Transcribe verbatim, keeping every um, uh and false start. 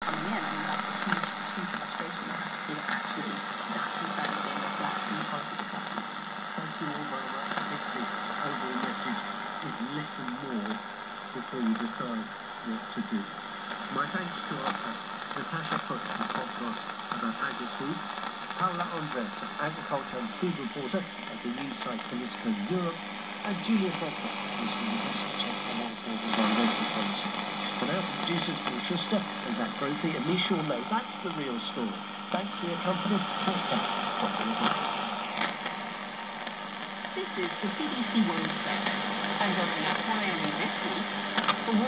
coming in. I mean, that's a huge, huge frustration they have to see that actually that concern being reflected in the policy discussion. Thank you all very much. I think the overall message is listen more before you decide what to do. My thanks to our host, Natasha Puck, the podcast about agri-food, Paula Andres, agriculture and food reporter at the news site Politico Europe, and Julia Becker, who's from the Institute for Environmental Policy. For now, from producers Paul Schuster and Zach Brophy and me, Sean Lowe, that's the real story. Thanks for your company. Next time, This is the B B C World Service, and on our diary this week,